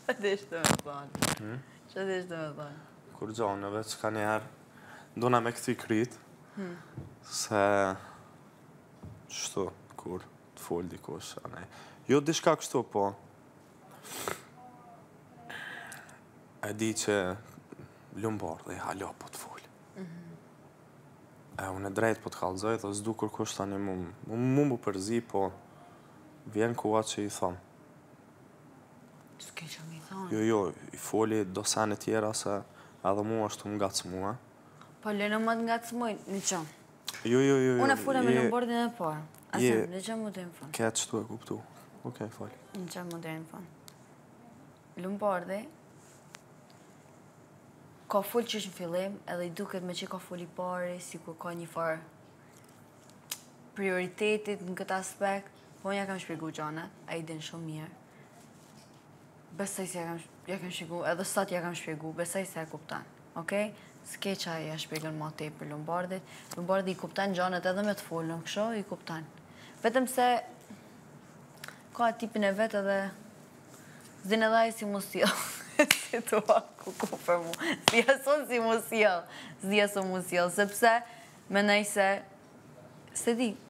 Që dishtë me thonë? Që dishtë me thonë? Kur gjonëve që ka njerë dona me këti kryt, se qështu, kur të full dikush, anej. Jo dishka kështu, po e di që lumbar dhe i halo po të full. E unë e drejt po të kalzoj dhe s'du kur kush tani mu përzi, po vjen kuva që i thonë. S'ke që mi thonë? Jo, i foli do sene tjera se edhe mua është më ngacë mua. Po lënë më të ngacë muj, në që? Jo. Unë e fula me në bordin e parë. Asem, në që më të infon? Këtë që tu e kuptu. Okej, fali. Në që më të infon? Lombardi ka full që është në fillim, edhe i duket me që ka full i pari, si ku ka një farë prioritetit në këtë aspekt, po unë ja kam shpjegu gjanat, a i din shumë mirë. Besoj se ja kam shpjegu, edhe sot ja kam shpjegu, besoj se e kuptan, okej? S'ke që ja shpjegon ma te për Lombardit. Lombardi i kuptan gjanat edhe me të folën, kësho i kuptan. Vetëm se ka tipin e vetë edhe zdin edhe ajë si mu sjell. Si të ku për mu. Si jason si mu sjell. Si jason mu sjell. Sepse, menaj se di,